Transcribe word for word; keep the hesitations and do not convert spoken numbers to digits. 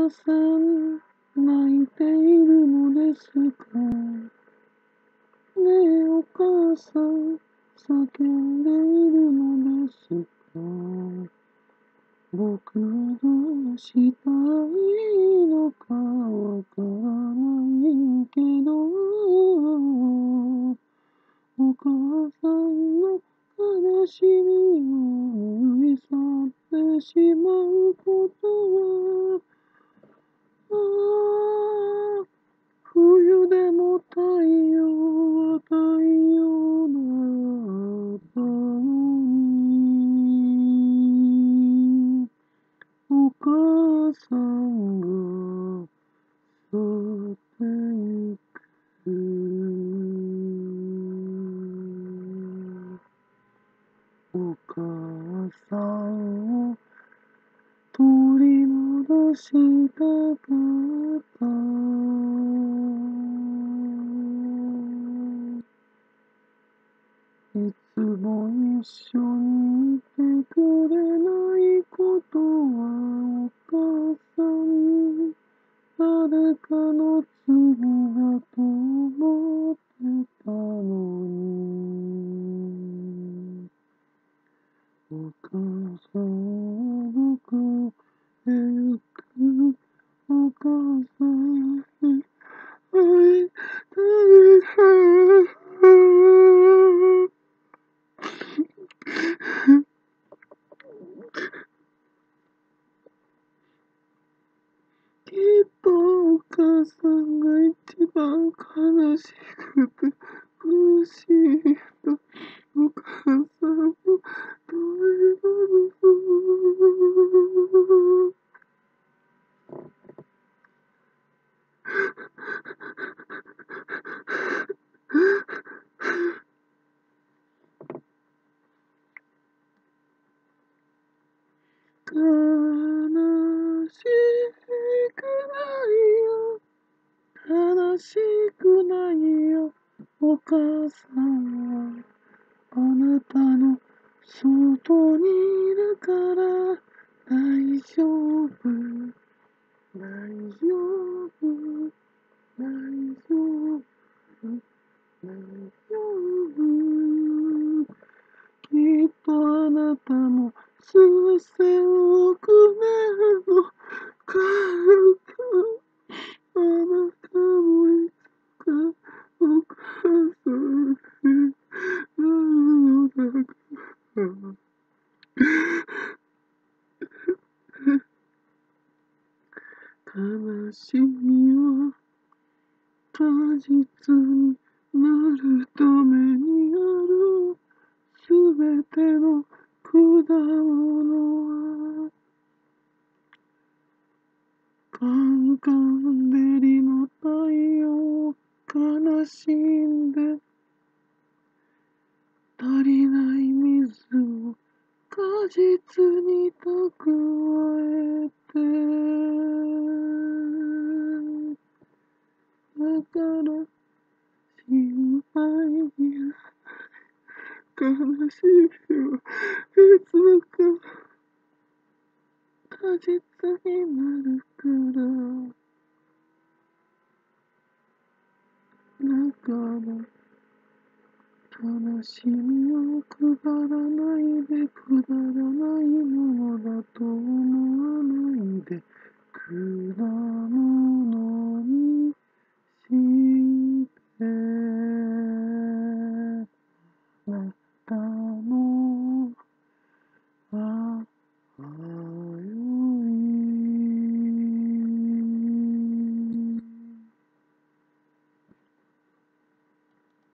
母さん、泣いているのですか。ねえ、お母さん、叫んでいるのですか。僕はどうしたらいいのかわからないけど、お母さんの悲しみを拭い去ってしまうことは、ああ、冬でも太陽は太陽だったのに、お母さんが去ってゆく。お母さんを取り戻したかった。いつも一緒にいてくれないことは、お母さん、誰かの罪だと思ってたのに。お母さんはどこへ行く。お母さんに会いたいな。きっとお母さんが一番悲しくて苦しいと、お母さんもどういうの。悲しくないよ、悲しくないよ、お母さんはあなたの外にいるから大丈夫、大丈夫、大丈夫、大丈夫。きっとあなたも数千億年の彼方、あなたもいつかお母さんになるのだから。悲しみは果実になるためにある。すべての果物はカンカン照りの太陽を悲しんで、足りない水を果実に蓄えて、だから心配になる。悲しみはいつもか果実になるから。だから悲しみをくだらないで、くだらないものだと思わないで、くだものにして、あなたの